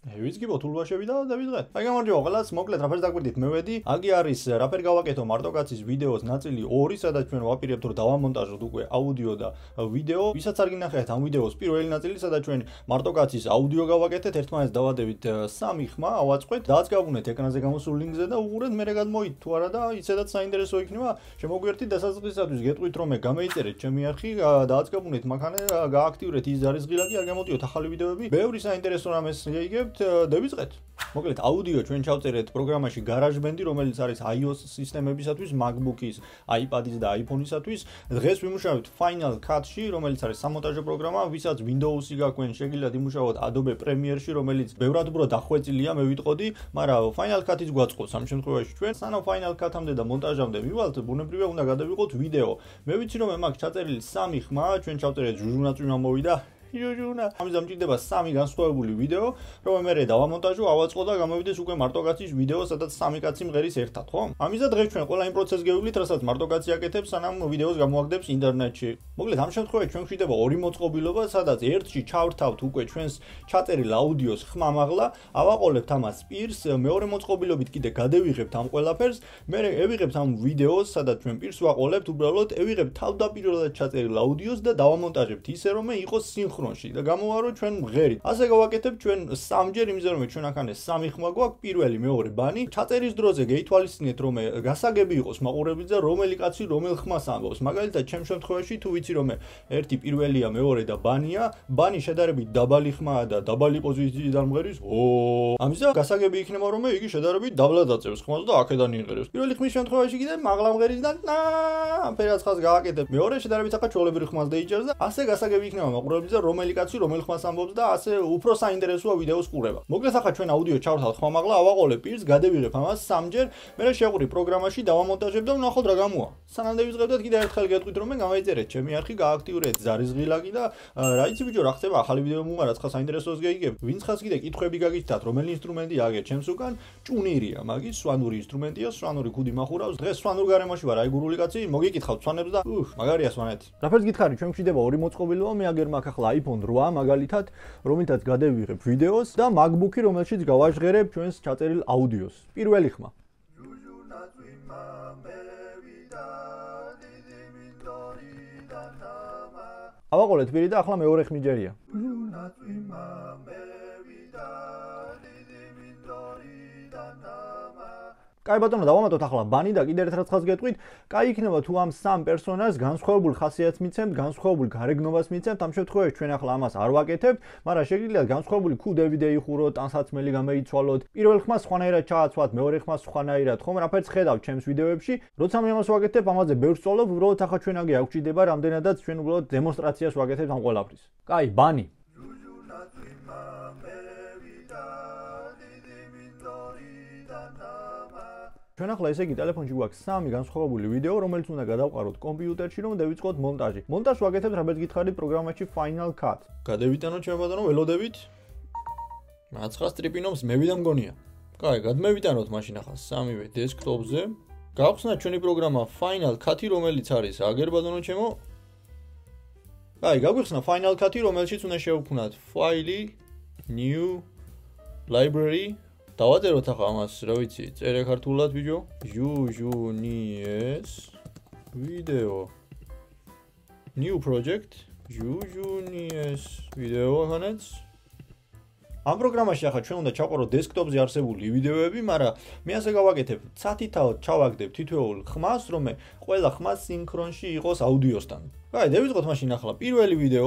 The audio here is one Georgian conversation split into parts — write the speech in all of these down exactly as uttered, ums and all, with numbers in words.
ვიზგიბოთ ულვაშები და დავიწყეთ. აი გამარჯობა ყველას, მოკლედ რაფერს დაგვირდით მე ვედი. აგი არის რაფერ გავაკეთო მარტოკაცის ვიდეოს ნაწილი ორი, სადაც ჩვენ ვაპირებთ რომ დავამონტაჟოთ უკვე აუდიო და ვიდეო. ვისაც არ გინახეთ ამ ვიდეოს პირველი ნაწილი, სადაც ჩვენ მარტოკაცის აუდიო გავაკეთეთ, ერთმანეთს დავადებით სამი ხმა, ავაწყეთ, დააწყაბუნეთ ეკრანზე გამოსულ ლინკზე და უყურეთ, მე გადმოით თუ არა და ისედაც საინტერესო იქნება. შემოგვიერთით დასაწყისისათვის გეტყვით რომ მე გამოიწერეთ ჩემი არხი, დააწყაბუნეთ მანქანა, გააქტიურეთ ის ზარისღილაკი, არ გამოდიოთ ახალი ვიდეოები. ბევრი საინტერესო რამეს გეიგებთ. დავიწყეთ. მოკლედ აუდიო ჩვენ ჩავწერეთ პროგრამაში GarageBand, რომელიც არის iOS სისტემებისათვის, MacBook-ის, iPad-ის და iPhone-ისათვის. დღეს ვიმუშავებთ Final Cut-ში, რომელიც არის სამონტაჟო პროგრამა, ვისაც Windows-ი გაქვენ, შეგიძლიათ იმუშაოთ Adobe Premiere-ში, რომელიც ბევრად უფრო დახვეწილია, მე ვიტყოდი, მაგრამ Final Cut-იც გვაწყობს ამ შემთხვევაში ჩვენ. სანამ Final Cut-ამდე და მონტაჟამდე მივალთ, ბუნებრივია უნდა გადავიღოთ ვიდეო. მე ვიცი რომ მე მაქვს ჩაწერილი სამი ხმა, ჩვენ ჩავწერეთ ჟუჟუნაწვი მომოვიდა. ჯუჟუნა. ამის დამჭირდება სამი განსხვავებული ვიდეო, რომ მე დავამონტაჟო, ავაწყო და გამოვიდეს უკვე მარტოკაცის ვიდეო, სადაც სამი კაცი მღერის ერთად, ხო? ამისა დღეს ჩვენ ყველა იმ პროცესს გევლით, რასაც მარტოკაცი აკეთებს, სანამ ვიდეოს გამოაგდებს ინტერნეტში. მოკლედ ამ შემთხვევაში ჩვენ გვხვდება ორი მოწყობილობა, სადაც ერთში ჩავრთავთ უკვე ჩვენს ჩაწერილ აუდიოს ხმამაღლა, ავაყოლებთ ამას პირს, მეორე მოწყობილობით კიდე გადევიღებთ ამ ყველაფერს, მე ევიღებთ ამ ვიდეოს, სადაც ჩვენ პირს ვაყოლებთ, უბრალოდ ევიღებთ თავდაპირველად ჩაწერილ აუდიოს და დავამონტაჟებთ ისე, რომ იყოს სინქრონი და გამოვარო ჩვენ მღერით. ასე გავაკეთებ ჩვენ სამჯერ, იმის რომ ჩვენ აქ ანეს სამი ხმა გვაქვს, პირველი, მეორე ბანი. ჩაწერის დროზე გეითვალისწინეთ რომ გასაგები იყოს მაყურებელს და რომელი კაცი რომელ ხმას ამბობს. მაგალითად, ჩემ შემთხვევაში თუ ვიცი რომ ერთი პირველია, მეორე და ბანია, ბანი შედარებით დაბალი ხმაა და დაბალი პოზიციიდან მღერის. ო, ამისა გასაგები იქნება რომ იგი შედარებით დაბლად აწევს ხმას და აქედან იღერებს. პირველი ხმის შემთხვევაში კიდე მაღლა მღერის და ფერად ხმას გავაკეთებ. მეორე შედარებით ახლა ჩვეულებრივი ხმას დაიჭერს და ასე გასაგები იქნება მაყურებელს რომელი კაცი რომელ ხმას ამბობს და ასე უფრო საინტერესოა ვიდეოს ყურება. მოკლედ ახლა ჩვენ აუდიო ჩავრთავთ ხმამაღლა, ავაყოლებ პირს, გადევიღებ ამას სამჯერ, მე შევყური პროგრამაში, დავამონტაჟებ და ვნახოთ რა გამოვა. სანამ დავიწყებდეთ, კიდევ ერთხელ გეტყვით რომ მე გამაიწერეთ ჩემი არხი, გააქტიურეთ ზარისღილაკი და რა იცი ბიჭო, რა ხდება, ახალი ვიდეო მომღარა, ცხა საინტერესოს გეიგებ. ვინც ხას კიდე კითხვები გაგიჩნდათ, რომელი ინსტრუმენტი აგეთ ჩემს უკან, ჭუნირია, მაგის სვანური ინსტრუმენტია, სვანური ქუდი მახურავს. დღეს სვანურ გარემოში ვარ, აი გურული კაცი, მოგიკითხავთ სვანებს და უხ, მაგარია სვანეთი. რაფერს გითხარი, ჩვენ გვჭირდება ორი მოწყობილობა, მე აგერ მაქვს ახლა iPhone რვა მაგალითად, რომელთაც გადევიღებ ვიდეოს და MacBook-ი, რომელშიც გავაჟღერებ ჩვენს ჩაწერილ აუდიოს. პირველი ხმა. ავაყოლეთ პირი და ახლა მეორე ხმი ჯერია. კაი ბატონო, დავამატოთ ახლა ბანი და კიდევ ერთ რაცხვას გეტყვით, კაი იქნება თუ ამ სამ პერსონაჟს განსხვავებულ ხასიათს მიცემთ, განსხვავებულ გარეგნობას მიცემთ, ამ შემთხვევაში ჩვენ ახლა ამას არ ვაკეთებთ, მაგრამ შეგიძლიათ განსხვავებული ქუდები დაიხუროთ, ტანსაცმელი გამოიცვალოთ, პირველ ხმას სხვანაირად ჩააცვათ, მეორე ხმას სხვანაირად, ხომ რაფერს ხედავთ ჩემს ვიდეოებში, როცა მე ამას ვაკეთებ, ამაზე ბევრს ვსწავლობ, უბრალოდ ახლა ჩვენ აგი არ გვჭირდება, რამდენადაც ჩვენ უბრალოდ დემონსტრაციას ვაკეთებთ ამ ყველაფრის. კაი, ბანი. ჩვენ ახლა ესე იგი ტელეფონში გვაქვს სამი განსხვავებული ვიდეო, რომელიც უნდა გადავყაროთ კომპიუტერში, რომ დავიწყოთ მონტაჟი. მონტაჟს ვაკეთებთ, რაბეც გითხარით პროგრამაში Final Cut. გადევიტანოთ ჩვენ ბატონო, ველოდებით. მაცხა სტრიპინობს მევიდა მგონია. კაი, გადმევიტანოთ მაშინ ახლა სამივე დესკტოპზე. გავხსნათ ჩვენი პროგრამა Final Cut-ი, რომელიც არის აგერ ბატონო ჩემო. კაი, გაგვიხსნა Final Cut-ი, რომელშიც უნდა შევქმნათ ფაილი, new, library. დავაწეროთ ახლა ამას, რა ვიცი, წერე ქართულად ბიჭო. ჟუჟუნიეს ვიდეო. New project. ჟუჟუნიეს ვიდეო ახანაც. ამ პროგრამაში ახლა ჩვენ უნდა ჩაყაროთ დესკტოპზე არსებული ვიდეოები, მაგრამ მე ასე გავაკეთებ, ცათითაოდ ჩავაგდებ თითოეულ ხმას, რომ ყველა ხმა სინქრონში იყოს აუდიოსთან. კაი, დავიწყოთ მაშინ ახლა პირველი ვიდეო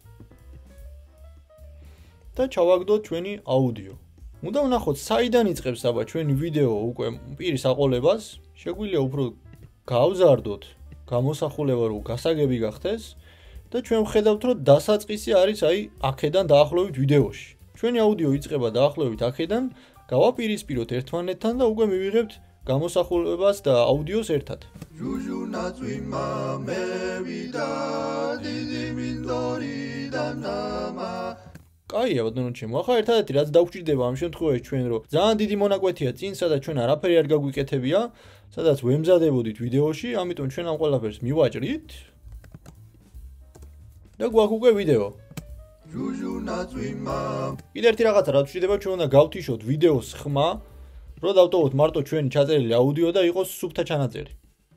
და ჩავაგდოთ ჩვენი აუდიო. უნდა ვნახოთ, საიდან იწყებს აბა ჩვენი ვიდეო უკვე პირის აყოლებას, შეგვიძლია უფრო გავზარდოთ გამოსახულება, რომ გასაგები გახდეს და ჩვენ ვხედავთ, რომ დასაწყისი არის აი აქედან დაახლოებით ვიდეოში. ჩვენი აუდიო იწყება დაახლოებით აქედან, გავაპირისპიროთ ერთმანეთთან და უკვე მივიღებთ გამოსახულებას და აუდიოს ერთად. ჟუჟუნაწვი მამევიდა დიდი მინდორი და ნამა კაია ბატონო ჩემო, ახლა ერთადერთი რაც დაგვჭირდება ამ შემთხვევაში ჩვენ რომ ძალიან დიდი მონაკვეთია წინ, სადაც ჩვენ არაფერი არ გაგვიკეთებია, სადაც ვემზადებოდით ვიდეოში, ამიტომ ჩვენ ამ ყველაფერს მივაჭრით და გვაქვს უკვე ვიდეო. კიდე ერთი რაღაცა რაც შეიძლება ჩვენ უნდა გავთიშოთ ვიდეოს ხმა, რომ დავტოვოთ მარტო ჩვენი ჩაწერილი აუდიო და იყოს სუბთა ჩანაწერი.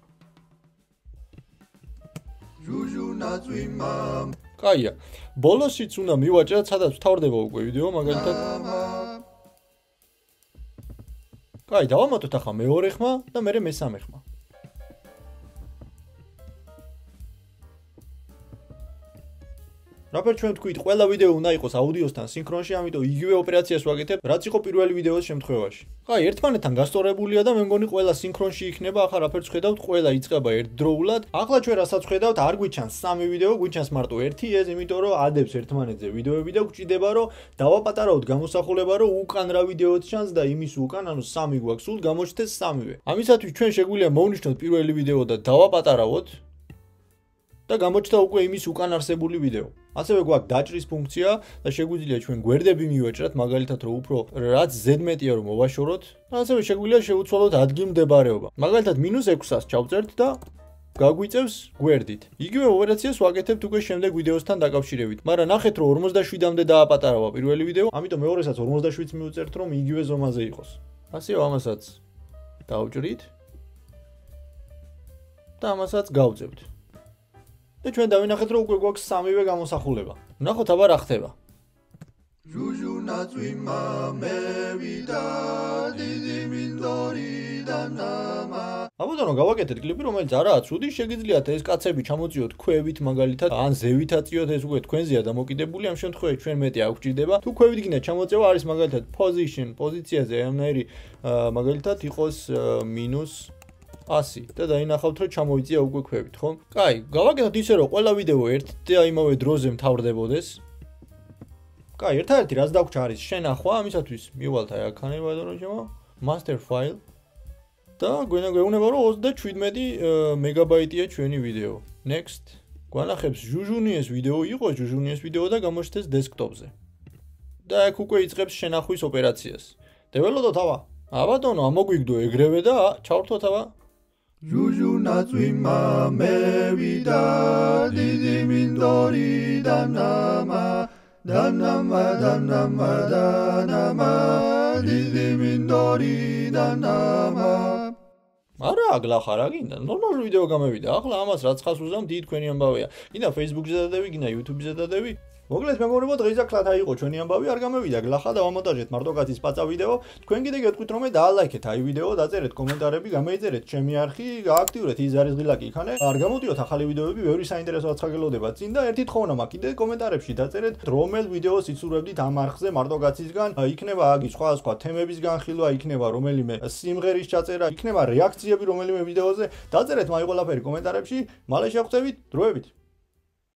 კაია, ბოლოსიც უნდა მივაჭრათ, სადაც ვთავრდება უკვე ვიდეო, მაგალითად. კაი, დავამატოთ ახლა მეორე ხმა და მერე მესამე ხმა. რაფერ ჩვენ ვთქვით, ყველა ვიდეო უნდა იყოს აუდიოსთან სინქრონში, ამიტომ იგივე ოპერაციას ვაკეთებ, რაც იყო პირველი ვიდეოს შემთხვევაში. კაი, ერთმანეთთან გასწორებულია და მე მგონი ყველა სინქრონში იქნება, ახლა რაფერს ხედავთ, ყველა იწყება ერთდროულად. ახლა ჩვენ რასაც ხედავთ, არ გვიჩანს სამი ვიდეო, გვიჩანს მარტო ერთი, ეს იმიტომ რომ ადებს ერთმანეთზე ვიდეოები და გვჭირდება რომ დავაპატარავთ გამოსახულება, რომ უკან რა ვიდეოც ჩანს და იმის უკან, ანუ სამი გვაქვს, სულ გამოჩნდეს სამივე. ამისათვის ჩვენ შეგვიძლია მოვნიშნოთ პირველი ვიდეო და დავაპატარავოთ და გამოჩნდა უკვე იმის უკან არსებული ვიდეო. ასევე გვაქვს დაჭრის ფუნქცია და შეგვიძლია ჩვენ გვერდები მივაჭრათ, მაგალითად რომ უფრო რაც ზედმეტია რომ მოვაშოროთ, და ასევე შეგვიძლია შევუცვალოთ ადგილმდებარეობა. მაგალითად მინუს ექვსას ჩავწერთ და გაგვიწევს გვერდით. იგივე ოპერაციას ვაკეთებთ უკვე შემდეგ ვიდეოსთან დაკავშირებით. მაგრამ ნახეთ რომ ორმოცდაშვიდამდე დააპატარავა პირველი ვიდეო, ამიტომ მეორესაც ორმოცდაშვიდს მივუწერთ რომ იგივე ზომაზე იყოს. ასევე ამასაც დავჭრით და ამასაც გავწევთ. და ჩვენ დავინახეთ რომ უკვე გვაქვს სამივე გამოსახულება. ნახოთ აბა რა ხდება. აბა გავაკეთეთ კლიპი, რომელიც არაა ცუდი, შეგიძლიათ ეს კაცები ჩამოწიოთ ქვევით მაგალითად, ან ზევით აწიოთ, ეს უკვე თქვენზეა დამოკიდებული, ამ შემთხვევაში ჩვენ მეტი არ გვჭირდება. თუ ქვევით გინდა ჩამოწევა, არის მაგალითად position, პოზიციაზე ამნაირი მაგალითად იყოს მინუს ასი და დაინახავთ რომ ჩამოიწია უკვე ქვევით, ხო? კაი, გავაკეთოთ ისე რომ ყველა ვიდეო ერთ და იმავე დროზე მთავრდებოდეს. კაი, ერთადერთი რაც დაგვრჩა არის შენახვა, ამისათვის მივალთ აი აქანე ბატონო, master file და გვენა გვეუბნება რომ ოცდაშვიდმეტი მეგაბაიტია ჩვენი ვიდეო. Next. გვანახებს ჟუჟუნიეს ვიდეო იყო, ჟუჟუნიეს ვიდეო და გამოჩნდეს დესკტოპზე. და აქ უკვე იწყებს შენახვის ოპერაციას. დეველოდოთ აბა. აბატონო, ამოგვიგდო ეგრევე და ჩავრთოთ აბა. ჟუჟუნაცვიმა მევიდა დიდი მინდორი დანამა დანამა დანამა დანამა დიდი მინდორი დანამა არა გლახა რა გინდა ნორმალური ვიდეო გამევიდა ახლა ამას რაც ხას უზამ დიდი თქვენი ამბავია გინდა Facebook-ზე დადევი გინდა YouTube-ზე დადევი მოგლეთ მეგობრებო დღეს აკლად აიყო ჩვენი ამბავი არ გამევიდა გლახა დავამონტაჟეთ მარტოკაცის პაცა ვიდეო თქვენ კიდე გეტყვით რომ დაალაიქეთ აი ვიდეო დაწერეთ კომენტარები გამოიწერეთ ჩემი არხი გააქტიურეთ ის არის ღილაკი იქანე არ გამოდიოთ ახალი ვიდეოები ბევრი საინტერესო აცხაგელოდება წინ და ერთი თხოვნა მაქვს კიდე კომენტარებში დაწერეთ რომელ ვიდეოს იცურებდით ამ არხზე მარტოკაცისგან იქნება აგი სხვა სხვა თემების განხილვა იქნება რომელიმე სიმღერის ჩაწერა იქნება რეაქციები რომელიმე ვიდეოზე დაწერეთ მაი ყველაფერი კომენტარებში მალე შევხვდებით დროებით